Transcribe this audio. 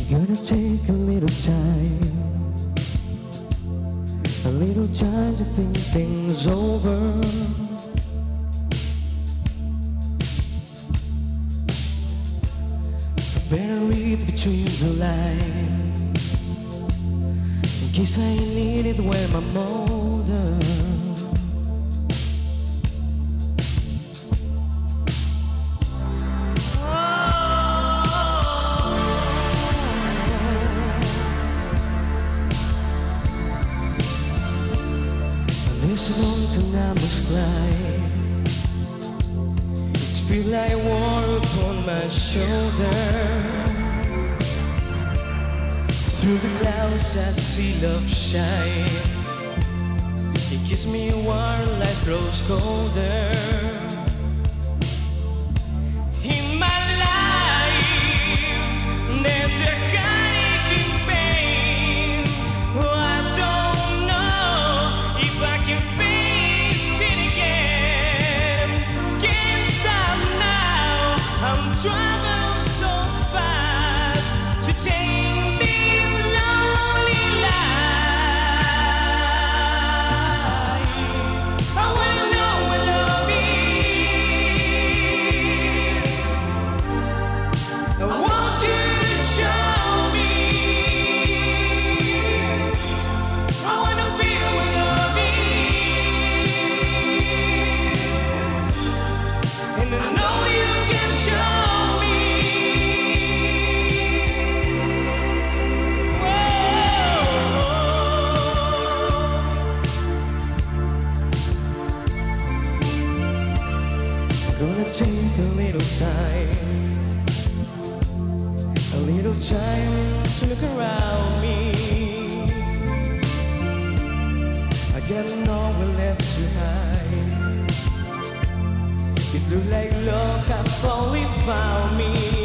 Gonna take a little time to think things over. Better read between the lines, in case I need it when I'm older. This mountain I must climb, it feels like war upon my shoulder. Through the clouds I see love shine, it gives me warm, life grows colder. In my life there's a aching pain. Oh, I don't know if I can face it again. Can't stop now, I'm traveling so fast to change this lonely life. I wanna know what love is. I want you to show me. I wanna feel what love is, and I know you can show me. Whoa. Gonna take a little time to look around me. I got nowhere left to hide. It looks like love has finally found me.